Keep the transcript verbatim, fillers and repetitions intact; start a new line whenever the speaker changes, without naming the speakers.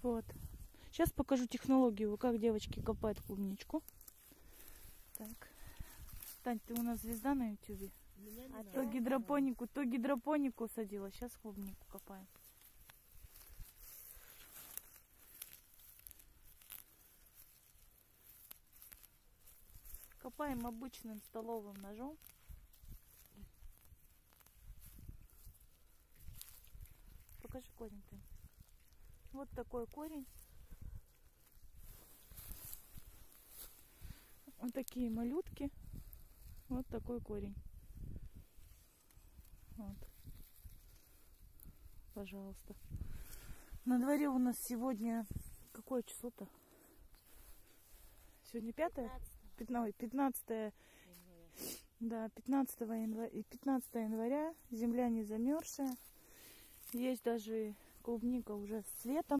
Вот. Сейчас покажу технологию, как девочки копают клубничку. Так. Тань, ты у нас звезда на ютубе. А то гидропонику, то гидропонику садила. Сейчас клубнику копаем. Копаем обычным столовым ножом. Покажи корень ты. Вот такой корень. Вот такие малютки. Вот такой корень. Вот. Пожалуйста. На дворе у нас сегодня... Какое число-то? Сегодня пятое? пятнадцатое. Да, пятнадцатого января, пятнадцатого января. Земля не замерзшая. Есть даже клубника уже с цветом.